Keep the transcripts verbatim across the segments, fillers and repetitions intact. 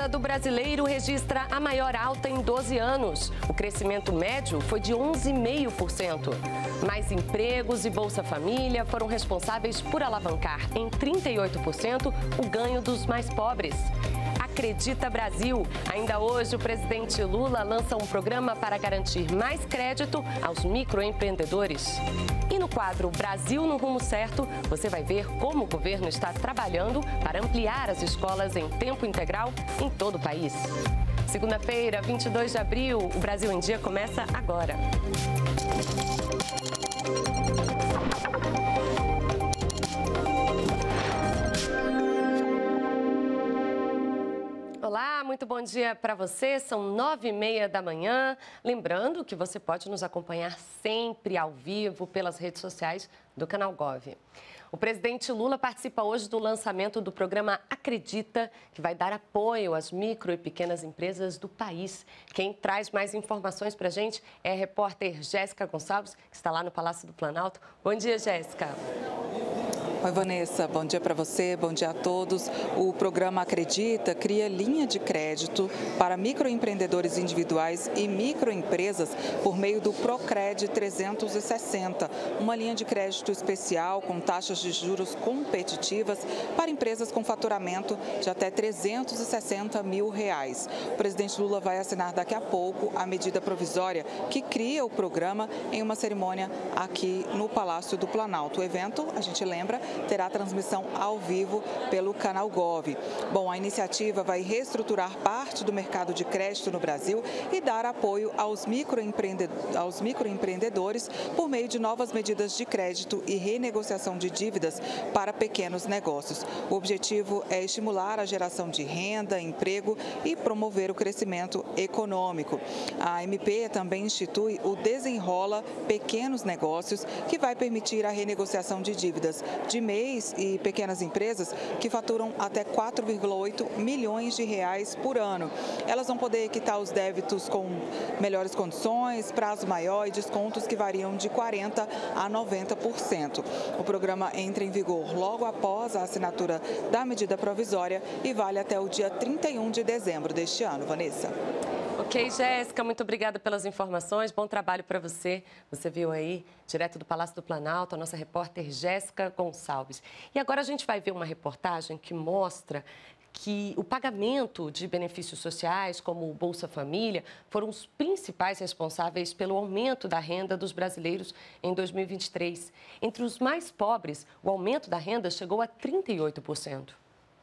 renda do brasileiro registra a maior alta em doze anos. O crescimento médio foi de onze vírgula cinco por cento. Mais empregos e Bolsa Família foram responsáveis por alavancar em trinta e oito por cento o ganho dos mais pobres. Acredita Brasil. Ainda hoje, o presidente Lula lança um programa para garantir mais crédito aos microempreendedores. E no quadro Brasil no Rumo Certo, você vai ver como o governo está trabalhando para ampliar as escolas em tempo integral em todo o país. Segunda-feira, vinte e dois de abril, o Brasil em Dia começa agora. Olá, muito bom dia para você. São nove e meia da manhã. Lembrando que você pode nos acompanhar sempre ao vivo pelas redes sociais do Canal Gov. O presidente Lula participa hoje do lançamento do programa Acredita, que vai dar apoio às micro e pequenas empresas do país. Quem traz mais informações para a gente é a repórter Jéssica Gonçalves, que está lá no Palácio do Planalto. Bom dia, Jéssica. Oi, Vanessa. Bom dia para você, bom dia a todos. O programa Acredita cria linha de crédito para microempreendedores individuais e microempresas por meio do Procred trezentos e sessenta, uma linha de crédito especial com taxas de juros competitivas para empresas com faturamento de até trezentos e sessenta mil reais. O presidente Lula vai assinar daqui a pouco a medida provisória que cria o programa em uma cerimônia aqui no Palácio do Planalto. O evento, a gente lembra, terá transmissão ao vivo pelo Canal Gov. Bom, a iniciativa vai reestruturar parte do mercado de crédito no Brasil e dar apoio aos, microempreende... aos microempreendedores por meio de novas medidas de crédito e renegociação de dívidas para pequenos negócios. O objetivo é estimular a geração de renda, emprego e promover o crescimento econômico. A M P também institui o Desenrola Pequenos Negócios, que vai permitir a renegociação de dívidas de mês e pequenas empresas que faturam até quatro vírgula oito milhões de reais por ano. Elas vão poder quitar os débitos com melhores condições, prazo maior e descontos que variam de quarenta por cento a noventa por cento. O programa entra em vigor logo após a assinatura da medida provisória e vale até o dia trinta e um de dezembro deste ano. Vanessa. Ok, Jéssica, muito obrigada pelas informações. Bom trabalho para você. Você viu aí, direto do Palácio do Planalto, a nossa repórter Jéssica Gonçalves. E agora a gente vai ver uma reportagem que mostra que o pagamento de benefícios sociais, como o Bolsa Família, foram os principais responsáveis pelo aumento da renda dos brasileiros em dois mil e vinte e três. Entre os mais pobres, o aumento da renda chegou a trinta e oito por cento.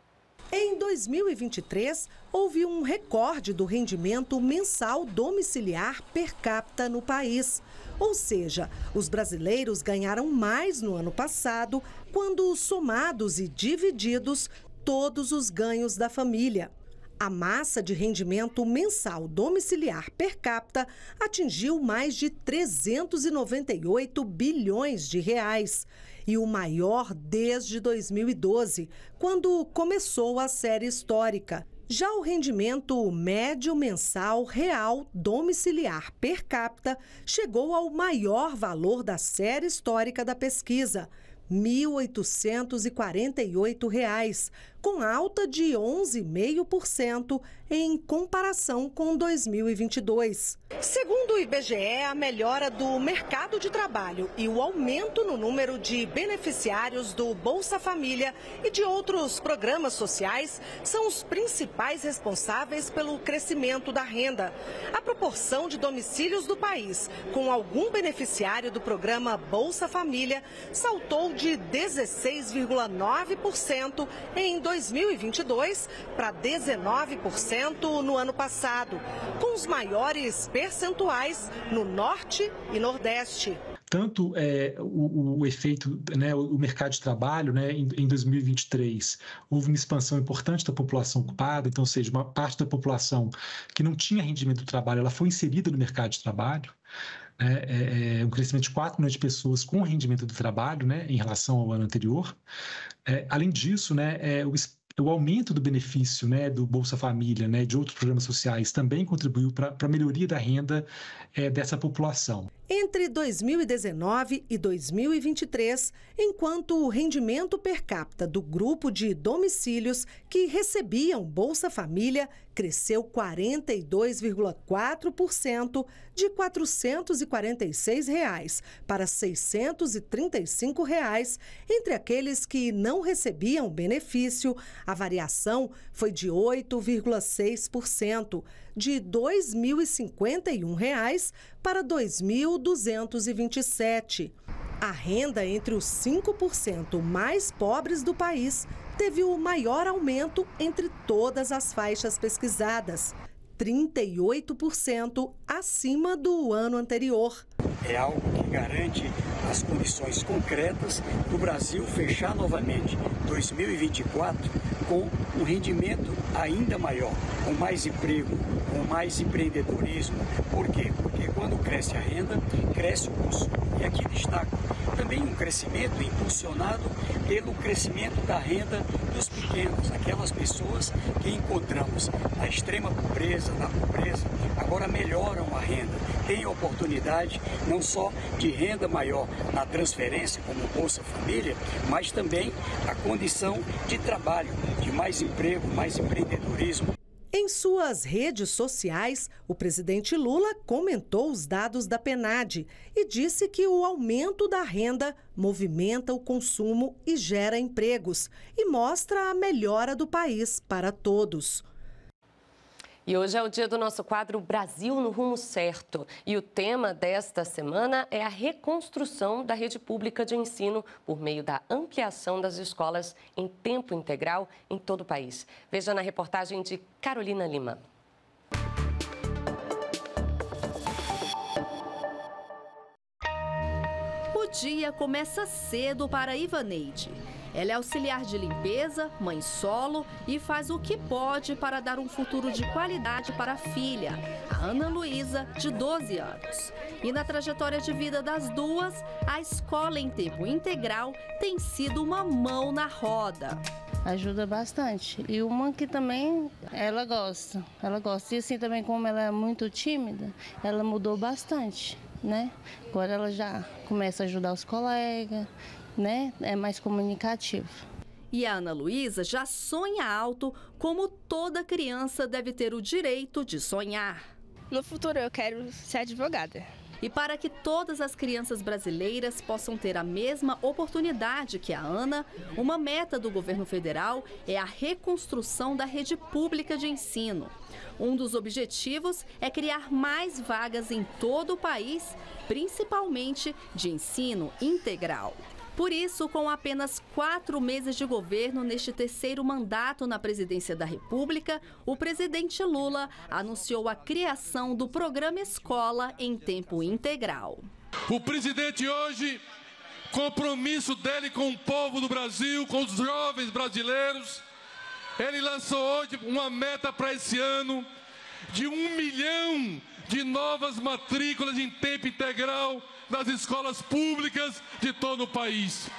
Em dois mil e vinte e três, houve um recorde do rendimento mensal domiciliar per capita no país. Ou seja, os brasileiros ganharam mais no ano passado, quando somados e divididos todos os ganhos da família. A massa de rendimento mensal domiciliar per capita atingiu mais de trezentos e noventa e oito bilhões de reais. E o maior desde dois mil e doze, quando começou a série histórica. Já o rendimento médio mensal real domiciliar per capita chegou ao maior valor da série histórica da pesquisa, mil oitocentos e quarenta e oito reais, com alta de onze vírgula cinco por cento em comparação com dois mil e vinte e dois. Segundo o I B G E, a melhora do mercado de trabalho e o aumento no número de beneficiários do Bolsa Família e de outros programas sociais são os principais responsáveis pelo crescimento da renda. A proporção de domicílios do país com algum beneficiário do programa Bolsa Família saltou de dezesseis vírgula nove por cento em dois mil e vinte e dois para dezenove por cento no ano passado, com os maiores percentuais no Norte e Nordeste. Tanto é, o, o efeito, né, o mercado de trabalho, né, em, em dois mil e vinte e três, houve uma expansão importante da população ocupada, então, ou seja, uma parte da população que não tinha rendimento do trabalho, ela foi inserida no mercado de trabalho. É, é, um crescimento de quatro milhões de pessoas com rendimento do trabalho, né, em relação ao ano anterior. É, além disso, né, é, o O aumento do benefício, né, do Bolsa Família, né, de outros programas sociais também contribuiu para a melhoria da renda é, dessa população. Entre dois mil e dezenove e dois mil e vinte e três, enquanto o rendimento per capita do grupo de domicílios que recebiam Bolsa Família cresceu quarenta e dois vírgula quatro por cento, de quatrocentos e quarenta e seis reais para seiscentos e trinta e cinco reais. Entre aqueles que não recebiam benefício, a variação foi de oito vírgula seis por cento, de dois mil e cinquenta e um reais para dois mil duzentos e vinte e sete. A renda entre os cinco por cento mais pobres do país teve o maior aumento entre todas as faixas pesquisadas, trinta e oito por cento acima do ano anterior. É algo que garante as condições concretas do Brasil fechar novamente dois mil e vinte e quatro com um rendimento ainda maior, com mais emprego, com mais empreendedorismo. Por quê? Porque quando cresce a renda, cresce o consumo. E aqui destaco também um crescimento impulsionado pelo crescimento da renda dos pequenos, aquelas pessoas que encontramos na extrema pobreza, na pobreza, agora melhoram a renda, têm a oportunidade não só de renda maior na transferência, como Bolsa Família, mas também a condição de trabalho, de mais emprego, mais empreendedorismo. Em suas redes sociais, o presidente Lula comentou os dados da PNAD e disse que o aumento da renda movimenta o consumo e gera empregos e mostra a melhora do país para todos. E hoje é o dia do nosso quadro Brasil no Rumo Certo. E o tema desta semana é a reconstrução da rede pública de ensino por meio da ampliação das escolas em tempo integral em todo o país. Veja na reportagem de Carolina Lima. O dia começa cedo para Ivaneide. Ela é auxiliar de limpeza, mãe solo e faz o que pode para dar um futuro de qualidade para a filha, a Ana Luísa, de doze anos. E na trajetória de vida das duas, a escola em tempo integral tem sido uma mão na roda. Ajuda bastante. E uma que também ela gosta, ela gosta. E assim também, como ela é muito tímida, ela mudou bastante, né? Agora ela já começa a ajudar os colegas, né? É mais comunicativo. E a Ana Luísa já sonha alto, como toda criança deve ter o direito de sonhar. No futuro eu quero ser advogada. E para que todas as crianças brasileiras possam ter a mesma oportunidade que a Ana, uma meta do governo federal é a reconstrução da rede pública de ensino. Um dos objetivos é criar mais vagas em todo o país, principalmente de ensino integral. Por isso, com apenas quatro meses de governo neste terceiro mandato na presidência da República, o presidente Lula anunciou a criação do programa Escola em Tempo Integral. O presidente hoje, compromisso dele com o povo do Brasil, com os jovens brasileiros, ele lançou hoje uma meta para esse ano de um milhão de novas matrículas em tempo integral nas escolas públicas de todo o país.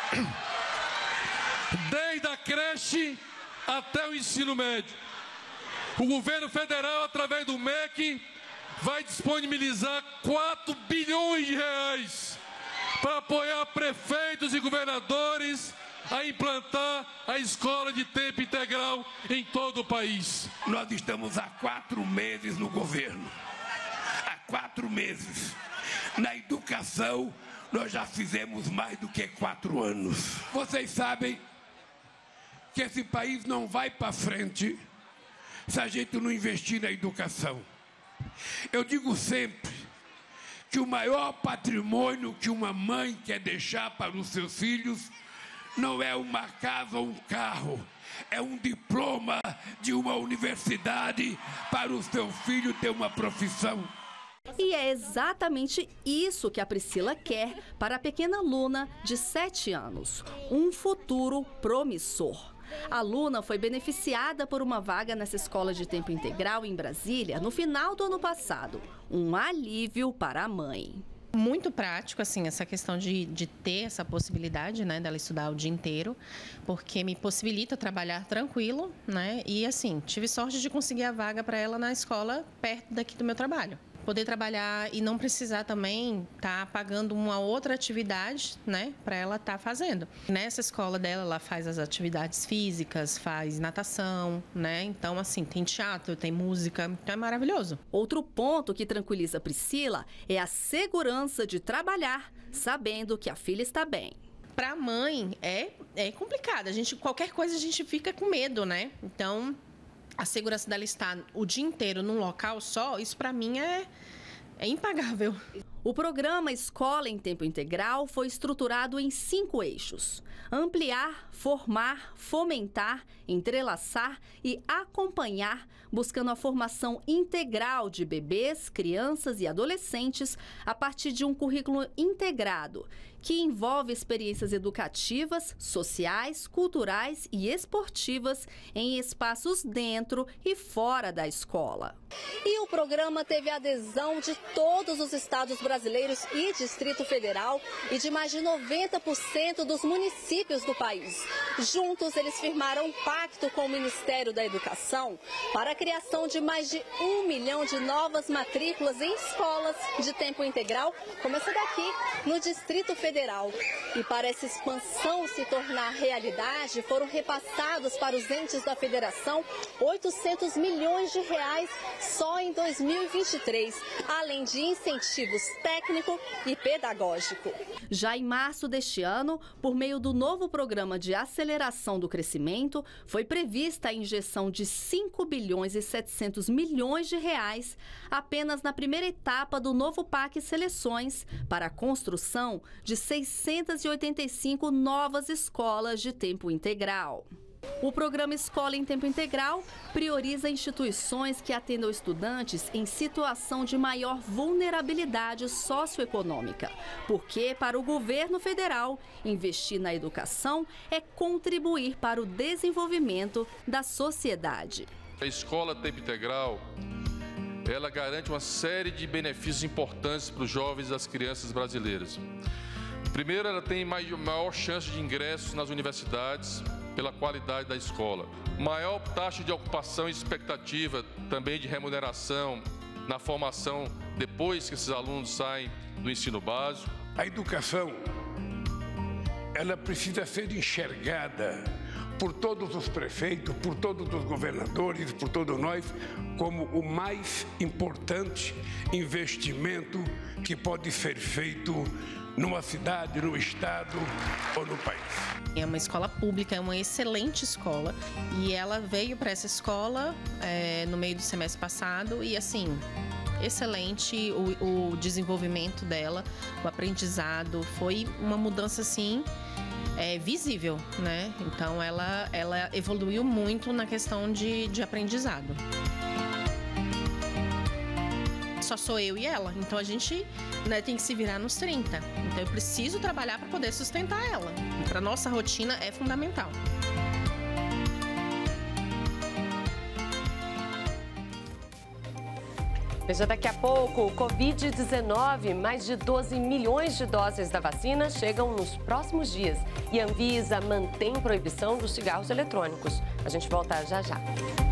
Desde a creche até o ensino médio. O governo federal, através do M E C, vai disponibilizar quatro bilhões de reais para apoiar prefeitos e governadores a implantar a escola de tempo integral em todo o país. Nós estamos há quatro meses no governo. Há quatro meses. Na educação, nós já fizemos mais do que quatro anos. Vocês sabem que esse país não vai para frente se a gente não investir na educação. Eu digo sempre que o maior patrimônio que uma mãe quer deixar para os seus filhos não é uma casa ou um carro, é um diploma de uma universidade para o seu filho ter uma profissão. E é exatamente isso que a Priscila quer para a pequena Luna, de sete anos. Um futuro promissor. A Luna foi beneficiada por uma vaga nessa escola de tempo integral em Brasília no final do ano passado. Um alívio para a mãe. Muito prático, assim, essa questão de, de ter essa possibilidade, né, dela estudar o dia inteiro, porque me possibilita trabalhar tranquilo, né, e assim, tive sorte de conseguir a vaga para ela na escola perto daqui do meu trabalho. poder trabalhar e não precisar também estar tá pagando uma outra atividade, né, para ela estar tá fazendo. Nessa escola dela, ela faz as atividades físicas, faz natação, né, então assim, tem teatro, tem música, então é maravilhoso. Outro ponto que tranquiliza Priscila é a segurança de trabalhar sabendo que a filha está bem. Para a mãe é, é complicado, a gente, qualquer coisa a gente fica com medo, né? Então, a segurança dela estar o dia inteiro num local só, isso para mim é, é impagável. O programa Escola em Tempo Integral foi estruturado em cinco eixos: ampliar, formar, fomentar, entrelaçar e acompanhar, buscando a formação integral de bebês, crianças e adolescentes a partir de um currículo integrado, que envolve experiências educativas, sociais, culturais e esportivas em espaços dentro e fora da escola. E o programa teve a adesão de todos os estados brasileiros e Distrito Federal e de mais de noventa por cento dos municípios do país. Juntos, eles firmaram um pacto com o Ministério da Educação para a criação de mais de um milhão de novas matrículas em escolas de tempo integral, como essa daqui, no Distrito Federal. Federal. E para essa expansão se tornar realidade, foram repassados para os entes da federação oitocentos milhões de reais só em dois mil e vinte e três, além de incentivos técnico e pedagógico. Já em março deste ano, por meio do novo programa de aceleração do crescimento, foi prevista a injeção de cinco bilhões e setecentos milhões de reais apenas na primeira etapa do novo P A C Seleções para a construção de seiscentas e oitenta e cinco novas escolas de tempo integral. O programa Escola em Tempo Integral prioriza instituições que atendam estudantes em situação de maior vulnerabilidade socioeconômica, porque, para o governo federal, investir na educação é contribuir para o desenvolvimento da sociedade. A Escola Tempo Integral, ela garante uma série de benefícios importantes para os jovens e as crianças brasileiras. Primeiro, ela tem maior chance de ingressos nas universidades pela qualidade da escola. Maior taxa de ocupação e expectativa também de remuneração na formação depois que esses alunos saem do ensino básico. A educação, ela precisa ser enxergada por todos os prefeitos, por todos os governadores, por todos nós, como o mais importante investimento que pode ser feito numa cidade, no estado ou no país. É uma escola pública, é uma excelente escola e ela veio para essa escola é, no meio do semestre passado e assim, excelente o, o desenvolvimento dela, o aprendizado, foi uma mudança assim é, visível, né? Então ela, ela evoluiu muito na questão de, de aprendizado. Só sou eu e ela, então a gente, né, tem que se virar nos trinta. Então eu preciso trabalhar para poder sustentar ela. Para nossa rotina é fundamental. Veja daqui a pouco, o covid dezenove, mais de doze milhões de doses da vacina chegam nos próximos dias. E a Anvisa mantém proibição dos cigarros eletrônicos. A gente volta já já.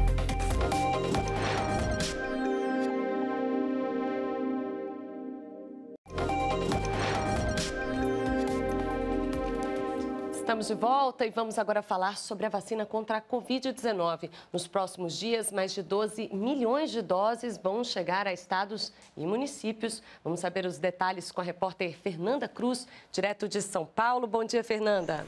Estamos de volta e vamos agora falar sobre a vacina contra a covid dezenove. Nos próximos dias, mais de doze milhões de doses vão chegar a estados e municípios. Vamos saber os detalhes com a repórter Fernanda Cruz, direto de São Paulo. Bom dia, Fernanda.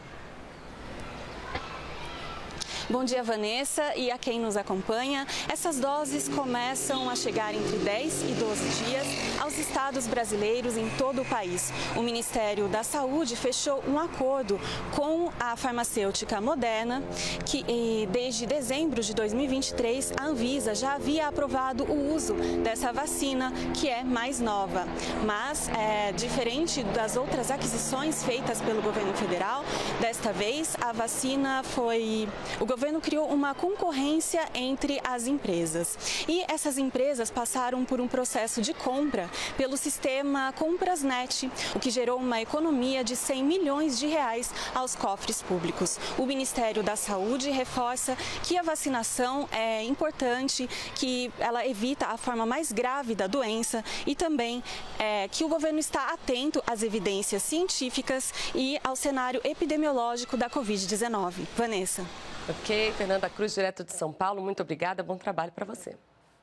Bom dia, Vanessa, e a quem nos acompanha. Essas doses começam a chegar entre dez e doze dias aos estados brasileiros em todo o país. O Ministério da Saúde fechou um acordo com a farmacêutica Moderna, que desde dezembro de dois mil e vinte e três, a Anvisa já havia aprovado o uso dessa vacina, que é mais nova. Mas, é, diferente das outras aquisições feitas pelo governo federal, desta vez a vacina foi... O governo governo criou uma concorrência entre as empresas. E essas empresas passaram por um processo de compra pelo sistema Comprasnet, o que gerou uma economia de cem milhões de reais aos cofres públicos. O Ministério da Saúde reforça que a vacinação é importante, que ela evita a forma mais grave da doença e também é, que o governo está atento às evidências científicas e ao cenário epidemiológico da covid dezenove. Vanessa. Ok, Fernanda Cruz, direto de São Paulo, muito obrigada, bom trabalho para você.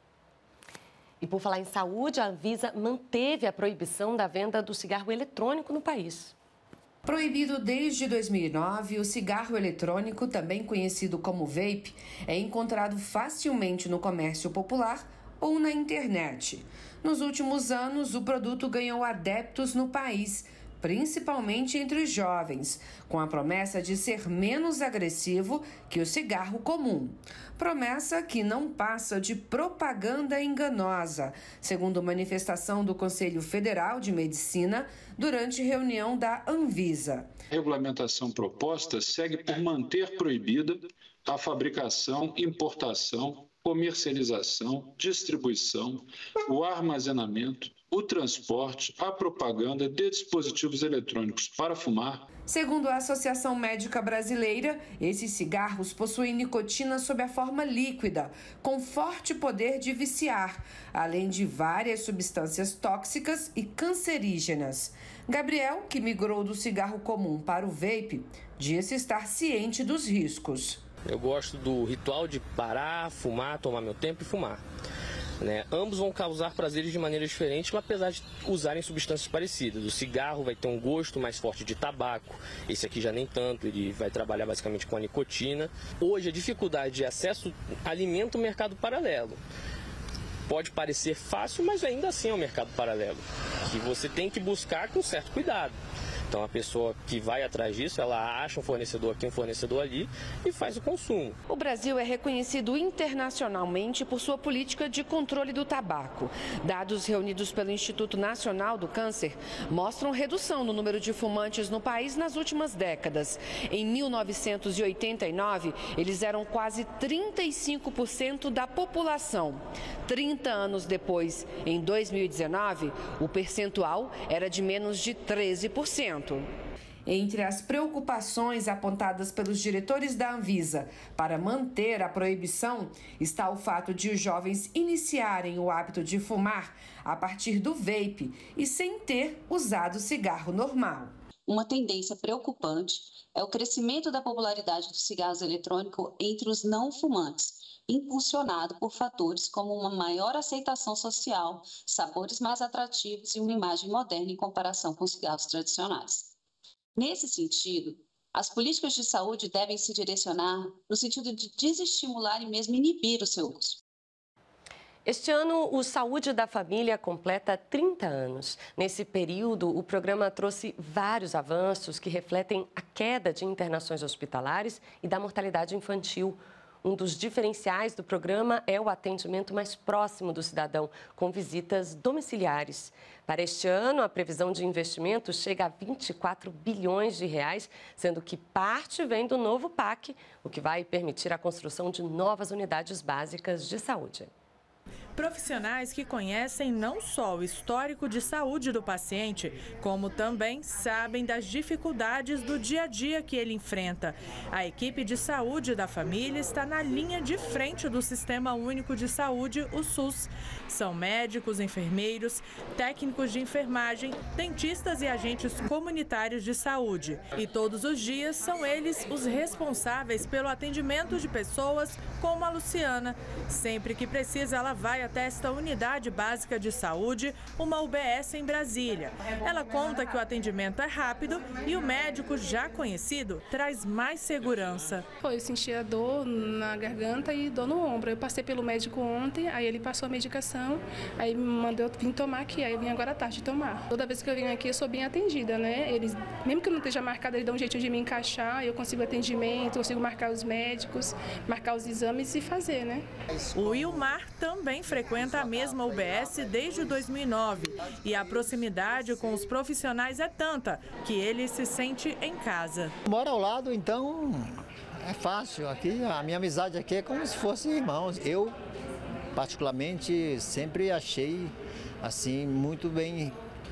E por falar em saúde, a Anvisa manteve a proibição da venda do cigarro eletrônico no país. Proibido desde dois mil e nove, o cigarro eletrônico, também conhecido como vape, é encontrado facilmente no comércio popular ou na internet. Nos últimos anos, o produto ganhou adeptos no país, principalmente entre os jovens, com a promessa de ser menos agressivo que o cigarro comum. Promessa que não passa de propaganda enganosa, segundo manifestação do Conselho Federal de Medicina durante reunião da Anvisa. A regulamentação proposta segue por manter proibida a fabricação, importação, comercialização, distribuição, o armazenamento, o transporte, a propaganda de dispositivos eletrônicos para fumar. Segundo a Associação Médica Brasileira, esses cigarros possuem nicotina sob a forma líquida, com forte poder de viciar, além de várias substâncias tóxicas e cancerígenas. Gabriel, que migrou do cigarro comum para o vape, disse estar ciente dos riscos. Eu gosto do ritual de parar, fumar, tomar meu tempo e fumar. Né? Ambos vão causar prazeres de maneira diferente, mas apesar de usarem substâncias parecidas. O cigarro vai ter um gosto mais forte de tabaco, esse aqui já nem tanto, ele vai trabalhar basicamente com a nicotina. Hoje a dificuldade de acesso alimenta o mercado paralelo. Pode parecer fácil, mas ainda assim é um mercado paralelo, que você tem que buscar com certo cuidado. Então a pessoa que vai atrás disso, ela acha um fornecedor aqui, um fornecedor ali e faz o consumo. O Brasil é reconhecido internacionalmente por sua política de controle do tabaco. Dados reunidos pelo Instituto Nacional do Câncer mostram redução no número de fumantes no país nas últimas décadas. Em mil novecentos e oitenta e nove, eles eram quase trinta e cinco por cento da população. trinta anos depois, em dois mil e dezenove, o percentual era de menos de treze por cento. Entre as preocupações apontadas pelos diretores da Anvisa para manter a proibição está o fato de os jovens iniciarem o hábito de fumar a partir do vape e sem ter usado cigarro normal. Uma tendência preocupante é o crescimento da popularidade do cigarro eletrônico entre os não fumantes, impulsionado por fatores como uma maior aceitação social, sabores mais atrativos e uma imagem moderna em comparação com os cigarros tradicionais. Nesse sentido, as políticas de saúde devem se direcionar no sentido de desestimular e mesmo inibir o seu uso. Este ano, o Saúde da Família completa trinta anos. Nesse período, o programa trouxe vários avanços que refletem a queda de internações hospitalares e da mortalidade infantil. Um dos diferenciais do programa é o atendimento mais próximo do cidadão, com visitas domiciliares. Para este ano, a previsão de investimento chega a vinte e quatro bilhões de reais, sendo que parte vem do novo P A C, o que vai permitir a construção de novas unidades básicas de saúde. Profissionais que conhecem não só o histórico de saúde do paciente, como também sabem das dificuldades do dia a dia que ele enfrenta. A equipe de saúde da família está na linha de frente do Sistema Único de Saúde, o SUS. São médicos, enfermeiros, técnicos de enfermagem, dentistas e agentes comunitários de saúde. E todos os dias são eles os responsáveis pelo atendimento de pessoas como a Luciana. Sempre que precisa, ela vai até esta unidade básica de saúde, uma U B S em Brasília. Ela conta que o atendimento é rápido e o médico já conhecido traz mais segurança. Eu sentia dor na garganta e dor no ombro. Eu passei pelo médico ontem, aí ele passou a medicação, aí me mandou eu vir tomar aqui, aí eu vim agora à tarde tomar. Toda vez que eu venho aqui eu sou bem atendida, né? Eles, mesmo que eu não esteja marcada, eles dão um jeito de me encaixar, eu consigo atendimento, consigo marcar os médicos, marcar os exames e fazer, né? O Ilmar também frequenta a mesma U B S desde dois mil e nove e a proximidade com os profissionais é tanta que ele se sente em casa. Mora ao lado, então é fácil. Aqui, a minha amizade aqui é como se fossem irmãos. Eu, particularmente, sempre achei assim muito bem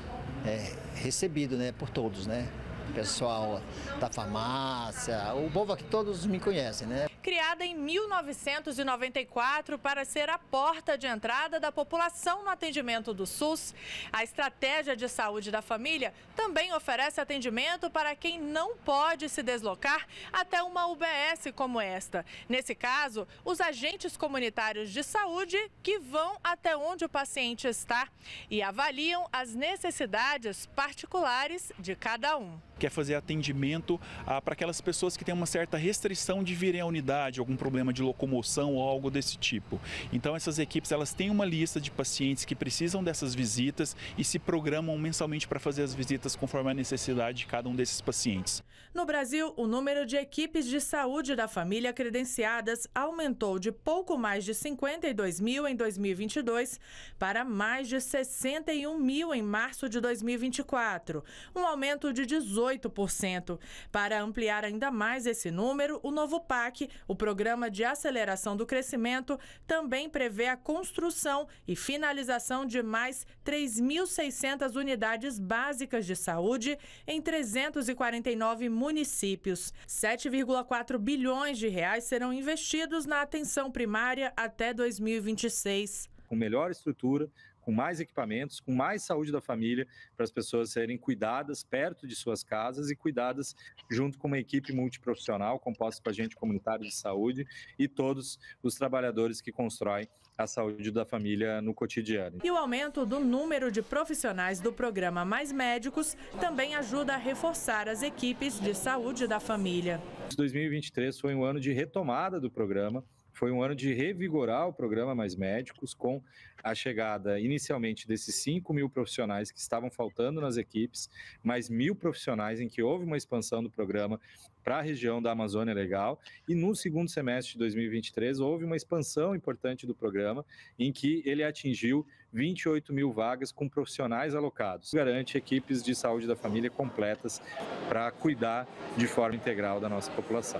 é, recebido, né, por todos, né? Pessoal da farmácia, o povo aqui todos me conhecem, né? Criada em mil novecentos e noventa e quatro para ser a porta de entrada da população no atendimento do SUS, a Estratégia de Saúde da Família também oferece atendimento para quem não pode se deslocar até uma U B S como esta. Nesse caso, os agentes comunitários de saúde que vão até onde o paciente está e avaliam as necessidades particulares de cada um. Quer fazer atendimento ah, para aquelas pessoas que têm uma certa restrição de virem à unidade, algum problema de locomoção ou algo desse tipo. Então essas equipes elas têm uma lista de pacientes que precisam dessas visitas e se programam mensalmente para fazer as visitas conforme a necessidade de cada um desses pacientes. No Brasil, o número de equipes de saúde da família credenciadas aumentou de pouco mais de cinquenta e dois mil em dois mil e vinte e dois para mais de sessenta e um mil em março de dois mil e vinte e quatro, um aumento de dezoito por cento. Para ampliar ainda mais esse número, o novo P A C, o Programa de Aceleração do Crescimento, também prevê a construção e finalização de mais três mil e seiscentas unidades básicas de saúde em trezentos e quarenta e nove municípios. sete vírgula quatro bilhões de reais serão investidos na atenção primária até dois mil e vinte e seis. Com melhor estrutura, com mais equipamentos, com mais saúde da família, para as pessoas serem cuidadas perto de suas casas e cuidadas junto com uma equipe multiprofissional composta por agente comunitário de saúde e todos os trabalhadores que constroem a saúde da família no cotidiano. E o aumento do número de profissionais do programa Mais Médicos também ajuda a reforçar as equipes de saúde da família. dois mil e vinte e três foi um ano de retomada do programa. Foi um ano de revigorar o programa Mais Médicos, com a chegada inicialmente desses cinco mil profissionais que estavam faltando nas equipes, mais mil profissionais em que houve uma expansão do programa para a região da Amazônia Legal. E no segundo semestre de dois mil e vinte e três houve uma expansão importante do programa, em que ele atingiu vinte e oito mil vagas com profissionais alocados. Garante equipes de saúde da família completas para cuidar de forma integral da nossa população.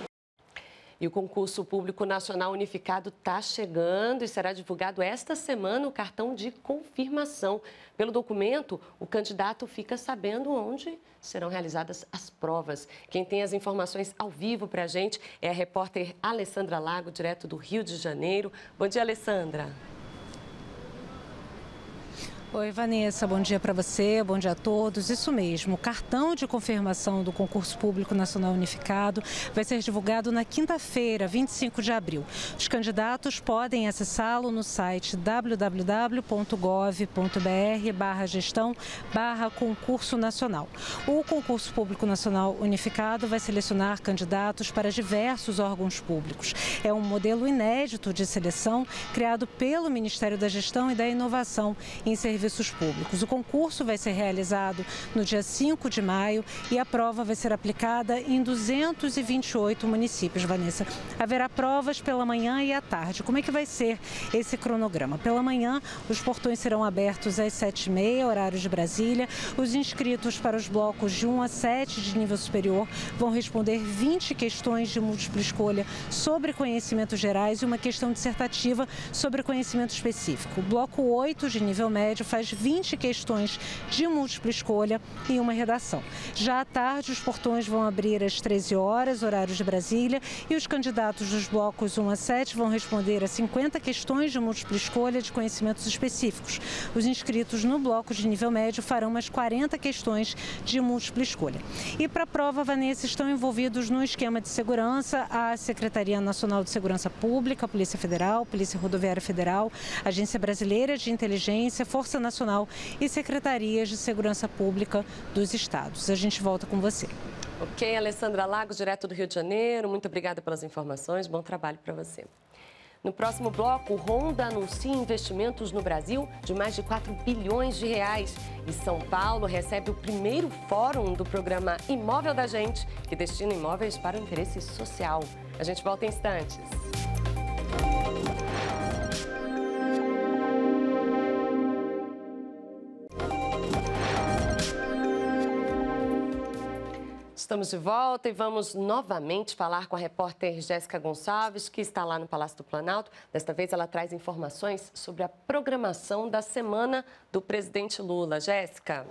E o concurso público nacional unificado está chegando e será divulgado esta semana o cartão de confirmação. Pelo documento, o candidato fica sabendo onde serão realizadas as provas. Quem tem as informações ao vivo para a gente é a repórter Alessandra Lago, direto do Rio de Janeiro. Bom dia, Alessandra. Oi, Vanessa, bom dia para você, bom dia a todos. Isso mesmo, o cartão de confirmação do concurso público nacional unificado vai ser divulgado na quinta-feira, vinte e cinco de abril. Os candidatos podem acessá-lo no site w w w ponto gov ponto br barra gestão barra concurso nacional. O concurso público nacional unificado vai selecionar candidatos para diversos órgãos públicos. É um modelo inédito de seleção criado pelo Ministério da Gestão e da Inovação em serviços Serviços públicos. O concurso vai ser realizado no dia cinco de maio e a prova vai ser aplicada em duzentos e vinte e oito municípios, Vanessa. Haverá provas pela manhã e à tarde. Como é que vai ser esse cronograma? Pela manhã, os portões serão abertos às sete e meia, horário de Brasília. Os inscritos para os blocos de um a sete de nível superior vão responder vinte questões de múltipla escolha sobre conhecimentos gerais e uma questão dissertativa sobre conhecimento específico. O bloco oito de nível médio faz vinte questões de múltipla escolha e uma redação. Já à tarde, os portões vão abrir às treze horas, horário de Brasília, e os candidatos dos blocos um a sete vão responder a cinquenta questões de múltipla escolha de conhecimentos específicos. Os inscritos no bloco de nível médio farão umas quarenta questões de múltipla escolha. E para a prova, Vanessa, estão envolvidos no esquema de segurança a Secretaria Nacional de Segurança Pública, a Polícia Federal, Polícia Rodoviária Federal, Agência Brasileira de Inteligência, Força Nacional e Secretarias de Segurança Pública dos estados. A gente volta com você. Ok, Alessandra Lago, direto do Rio de Janeiro. Muito obrigada pelas informações. Bom trabalho para você. No próximo bloco, o Honda anuncia investimentos no Brasil de mais de quatro bilhões de reais. E São Paulo recebe o primeiro fórum do programa Imóvel da Gente, que destina imóveis para o interesse social. A gente volta em instantes. Estamos de volta e vamos novamente falar com a repórter Jéssica Gonçalves, que está lá no Palácio do Planalto. Desta vez ela traz informações sobre a programação da semana do presidente Lula. Jéssica.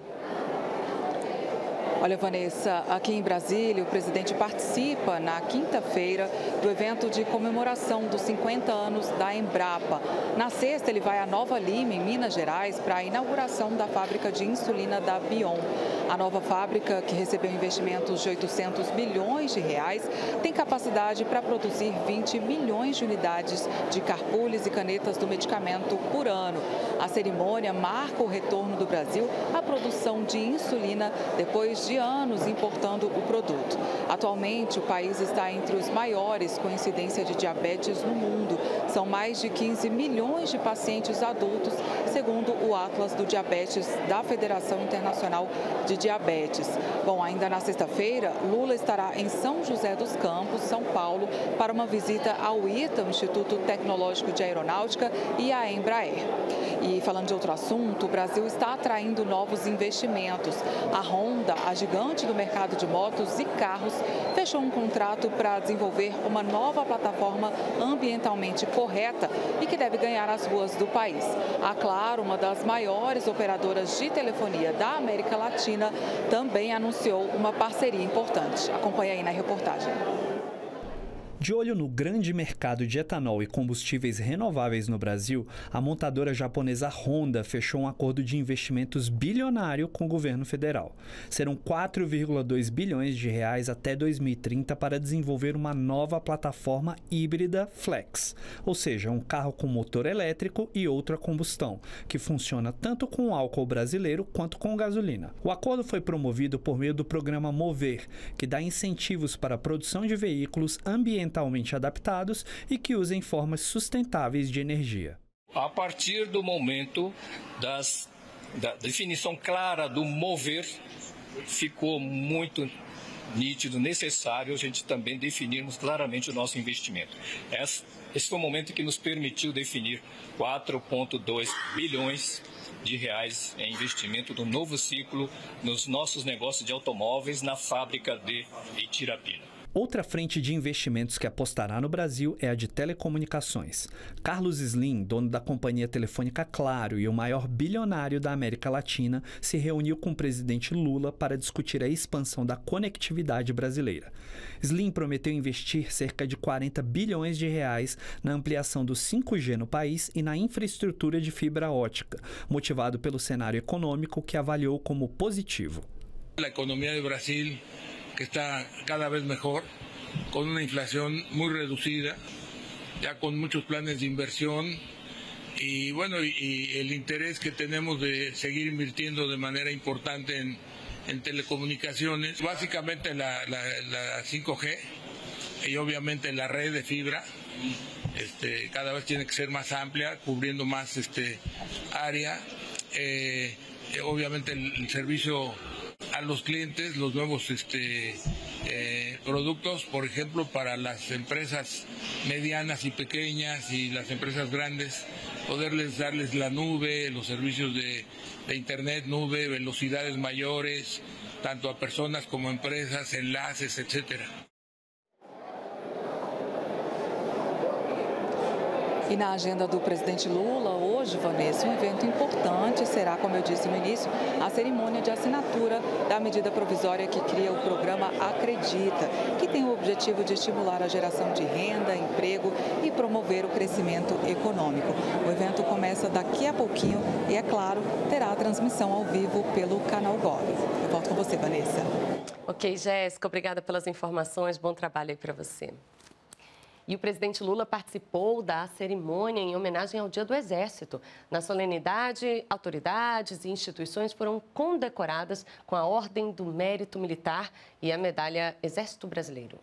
Olha, Vanessa, aqui em Brasília, o presidente participa na quinta-feira do evento de comemoração dos cinquenta anos da Embrapa. Na sexta, ele vai a Nova Lima, em Minas Gerais, para a inauguração da fábrica de insulina da Bion. A nova fábrica, que recebeu investimentos de oitocentos milhões de reais, tem capacidade para produzir vinte milhões de unidades de carpulhos e canetas do medicamento por ano. A cerimônia marca o retorno do Brasil à produção de insulina depois de de anos importando o produto. Atualmente, o país está entre os maiores com incidência de diabetes no mundo. São mais de quinze milhões de pacientes adultos, segundo o Atlas do Diabetes da Federação Internacional de Diabetes. Bom, ainda na sexta-feira, Lula estará em São José dos Campos, São Paulo, para uma visita ao ITA, o Instituto Tecnológico de Aeronáutica, e à Embraer. E falando de outro assunto, o Brasil está atraindo novos investimentos. A Honda, a gigante do mercado de motos e carros, fechou um contrato para desenvolver uma nova plataforma ambientalmente correta e que deve ganhar as ruas do país. A Claro, uma das maiores operadoras de telefonia da América Latina, também anunciou uma parceria importante. Acompanhe aí na reportagem. De olho no grande mercado de etanol e combustíveis renováveis no Brasil, a montadora japonesa Honda fechou um acordo de investimentos bilionário com o governo federal. Serão quatro vírgula dois bilhões de reais até dois mil e trinta para desenvolver uma nova plataforma híbrida Flex, ou seja, um carro com motor elétrico e outro a combustão, que funciona tanto com álcool brasileiro quanto com gasolina. O acordo foi promovido por meio do programa Mover, que dá incentivos para a produção de veículos ambientalmente ambientalmente adaptados e que usem formas sustentáveis de energia. A partir do momento das, da definição clara do mover, ficou muito nítido, necessário a gente também definirmos claramente o nosso investimento. Esse, esse foi o momento que nos permitiu definir quatro vírgula dois bilhões de reais em investimento do novo ciclo nos nossos negócios de automóveis na fábrica de Itirapina. Outra frente de investimentos que apostará no Brasil é a de telecomunicações. Carlos Slim, dono da companhia telefônica Claro e o maior bilionário da América Latina, se reuniu com o presidente Lula para discutir a expansão da conectividade brasileira. Slim prometeu investir cerca de quarenta bilhões de reais na ampliação do cinco G no país e na infraestrutura de fibra ótica, motivado pelo cenário econômico que avaliou como positivo. A economia do Brasil que está cada vez mejor, con una inflación muy reducida, ya con muchos planes de inversión y bueno, y, y el interés que tenemos de seguir invirtiendo de manera importante en, en telecomunicaciones, básicamente la, la, la cinco G y obviamente la red de fibra, este, cada vez tiene que ser más amplia, cubriendo más este, área, eh, obviamente el, el servicio a los clientes, los nuevos este, eh, productos, por ejemplo, para las empresas medianas y pequeñas y las empresas grandes, poderles darles la nube, los servicios de, de internet, nube, velocidades mayores, tanto a personas como a empresas, enlaces, etcétera. E na agenda do presidente Lula, hoje, Vanessa, um evento importante será, como eu disse no início, a cerimônia de assinatura da medida provisória que cria o programa Acredita, que tem o objetivo de estimular a geração de renda, emprego e promover o crescimento econômico. O evento começa daqui a pouquinho e, é claro, terá a transmissão ao vivo pelo canal Gov. Eu volto com você, Vanessa. Ok, Jéssica, obrigada pelas informações. Bom trabalho aí para você. E o presidente Lula participou da cerimônia em homenagem ao Dia do Exército. Na solenidade, autoridades e instituições foram condecoradas com a Ordem do Mérito Militar e a Medalha Exército Brasileiro.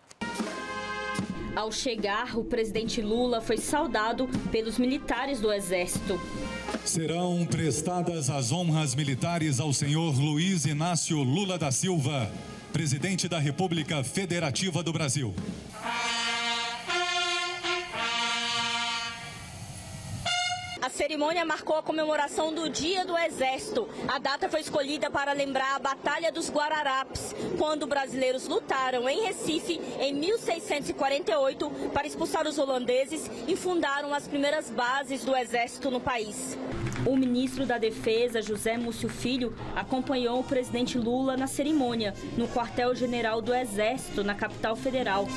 Ao chegar, o presidente Lula foi saudado pelos militares do Exército. Serão prestadas as honras militares ao senhor Luiz Inácio Lula da Silva, presidente da República Federativa do Brasil. A cerimônia marcou a comemoração do Dia do Exército. A data foi escolhida para lembrar a Batalha dos Guararapes, quando brasileiros lutaram em Recife em mil seiscentos e quarenta e oito para expulsar os holandeses e fundaram as primeiras bases do Exército no país. O ministro da Defesa, José Múcio Filho, acompanhou o presidente Lula na cerimônia, no quartel-general do Exército, na capital federal.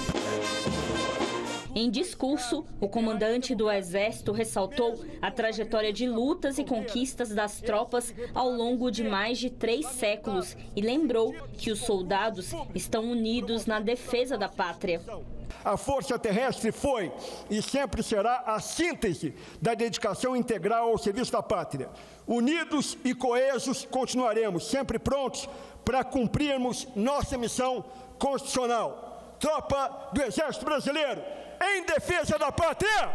Em discurso, o comandante do Exército ressaltou a trajetória de lutas e conquistas das tropas ao longo de mais de três séculos e lembrou que os soldados estão unidos na defesa da pátria. A Força Terrestre foi e sempre será a síntese da dedicação integral ao serviço da pátria. Unidos e coesos, continuaremos sempre prontos para cumprirmos nossa missão constitucional. Tropa do Exército Brasileiro, em defesa da pátria!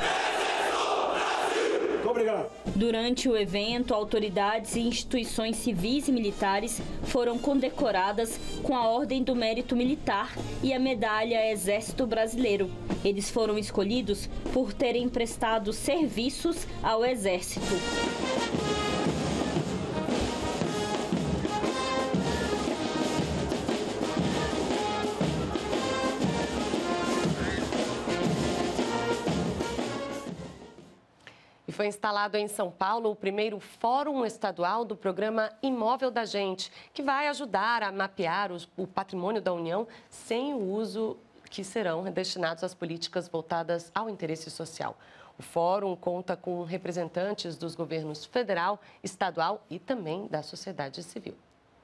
Muito obrigado. Durante o evento, autoridades e instituições civis e militares foram condecoradas com a Ordem do Mérito Militar e a Medalha Exército Brasileiro. Eles foram escolhidos por terem prestado serviços ao Exército. Foi instalado em São Paulo o primeiro Fórum Estadual do Programa Imóvel da Gente, que vai ajudar a mapear os, o patrimônio da União sem o uso que serão destinados às políticas voltadas ao interesse social. O fórum conta com representantes dos governos federal, estadual e também da sociedade civil.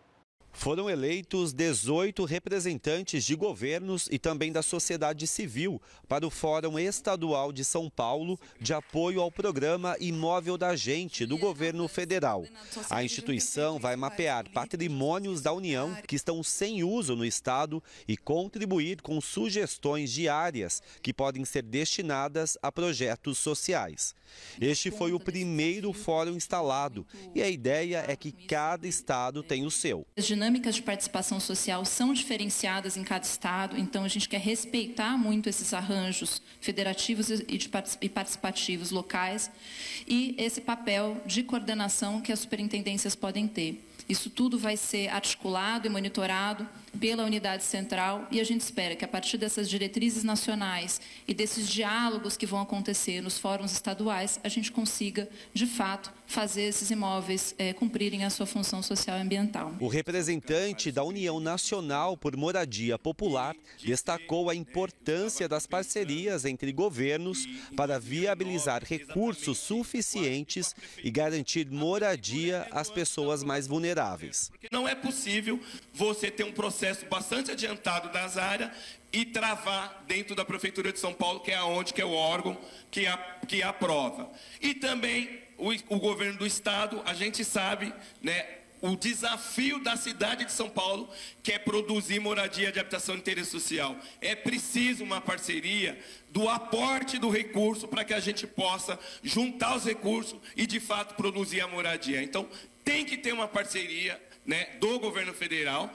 Foram eleitos dezoito representantes de governos e também da sociedade civil para o Fórum Estadual de São Paulo de apoio ao programa Imóvel da Gente do governo federal. A instituição vai mapear patrimônios da União que estão sem uso no estado e contribuir com sugestões de áreas que podem ser destinadas a projetos sociais. Este foi o primeiro fórum instalado e a ideia é que cada estado tenha o seu. As dinâmicas de participação social são diferenciadas em cada estado, então a gente quer respeitar muito esses arranjos federativos e participativos locais e esse papel de coordenação que as superintendências podem ter. Isso tudo vai ser articulado e monitorado pela unidade central e a gente espera que a partir dessas diretrizes nacionais e desses diálogos que vão acontecer nos fóruns estaduais, a gente consiga, de fato, fazer esses imóveis é, cumprirem a sua função social e ambiental. O representante da União Nacional por Moradia Popular destacou a importância das parcerias entre governos para viabilizar recursos suficientes e garantir moradia às pessoas mais vulneráveis. Não é possível você ter um processo bastante adiantado das áreas e travar dentro da Prefeitura de São Paulo, que é aonde que é o órgão que, a, que aprova. E também o, o governo do estado, a gente sabe, né, o desafio da cidade de São Paulo, que é produzir moradia de habitação de interesse social. É preciso uma parceria do aporte do recurso para que a gente possa juntar os recursos e, de fato, produzir a moradia. Então, tem que ter uma parceria, né, do governo federal,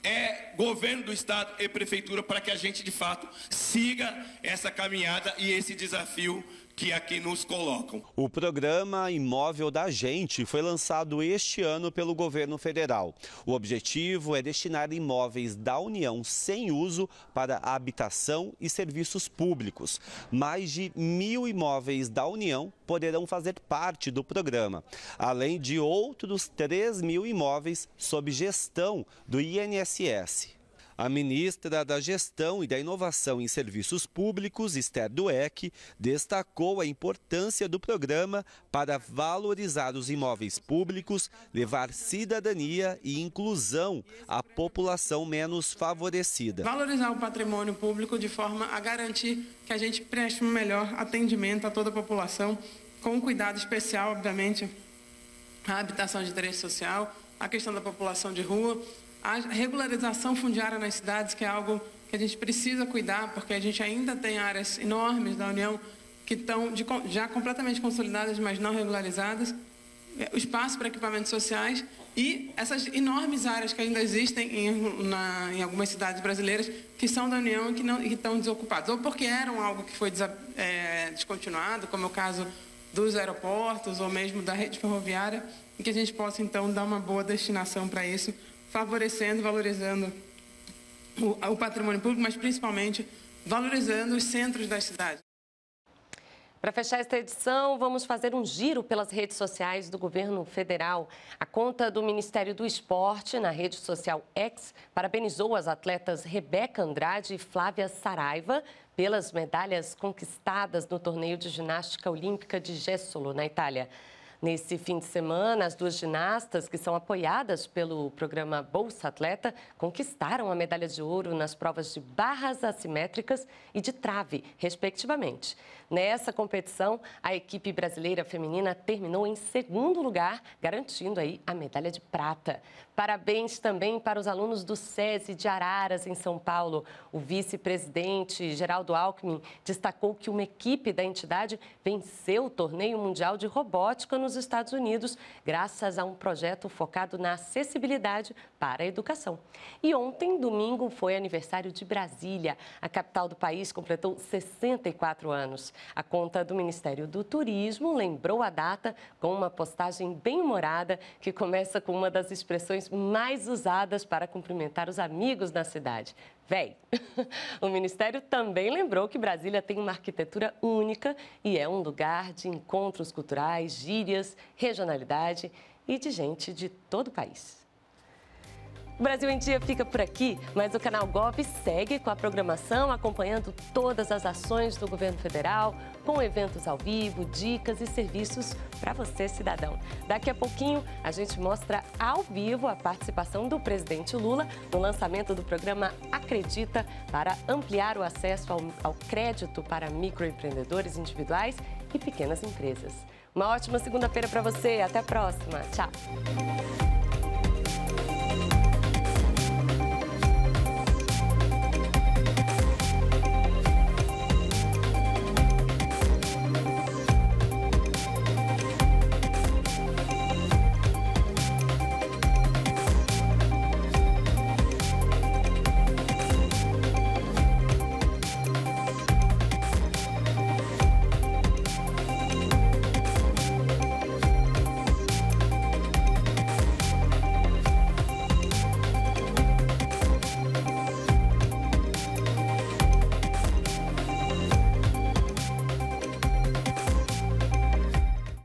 é governo do estado e prefeitura para que a gente, de fato, siga essa caminhada e esse desafio que aqui nos colocam. O programa Imóvel da Gente foi lançado este ano pelo governo federal. O objetivo é destinar imóveis da União sem uso para habitação e serviços públicos. Mais de mil imóveis da União poderão fazer parte do programa, além de outros três mil imóveis sob gestão do I N S S. A ministra da Gestão e da Inovação em Serviços Públicos, Esther Dweck, destacou a importância do programa para valorizar os imóveis públicos, levar cidadania e inclusão à população menos favorecida. Valorizar o patrimônio público de forma a garantir que a gente preste um melhor atendimento a toda a população, com um cuidado especial, obviamente, a habitação de interesse social, a questão da população de rua, a regularização fundiária nas cidades, que é algo que a gente precisa cuidar, porque a gente ainda tem áreas enormes da União que estão de, já completamente consolidadas, mas não regularizadas, o espaço para equipamentos sociais e essas enormes áreas que ainda existem em, na, em algumas cidades brasileiras que são da União e que, não, e que estão desocupadas, ou porque eram algo que foi é, descontinuado, como é o caso dos aeroportos ou mesmo da rede ferroviária, e que a gente possa, então, dar uma boa destinação para isso, favorecendo, valorizando o, o patrimônio público, mas principalmente valorizando os centros das cidades. Para fechar esta edição, vamos fazer um giro pelas redes sociais do governo federal. A conta do Ministério do Esporte na rede social X parabenizou as atletas Rebeca Andrade e Flávia Saraiva pelas medalhas conquistadas no torneio de ginástica olímpica de Jesolo, na Itália. Nesse fim de semana, as duas ginastas, que são apoiadas pelo programa Bolsa Atleta, conquistaram a medalha de ouro nas provas de barras assimétricas e de trave, respectivamente. Nessa competição, a equipe brasileira feminina terminou em segundo lugar, garantindo aí a medalha de prata. Parabéns também para os alunos do SESI de Araras, em São Paulo. O vice-presidente Geraldo Alckmin destacou que uma equipe da entidade venceu o torneio mundial de robótica nos Estados Unidos, graças a um projeto focado na acessibilidade para a educação. E ontem, domingo, foi aniversário de Brasília. A capital do país completou sessenta e quatro anos. A conta do Ministério do Turismo lembrou a data com uma postagem bem-humorada que começa com uma das expressões mais usadas para cumprimentar os amigos na cidade. Véi. O Ministério também lembrou que Brasília tem uma arquitetura única e é um lugar de encontros culturais, gírias, regionalidade e de gente de todo o país. O Brasil em Dia fica por aqui, mas o Canal Gov segue com a programação, acompanhando todas as ações do governo federal, com eventos ao vivo, dicas e serviços para você, cidadão. Daqui a pouquinho, a gente mostra ao vivo a participação do presidente Lula no lançamento do programa Acredita, para ampliar o acesso ao, ao crédito para microempreendedores individuais e pequenas empresas. Uma ótima segunda-feira para você. Até a próxima. Tchau.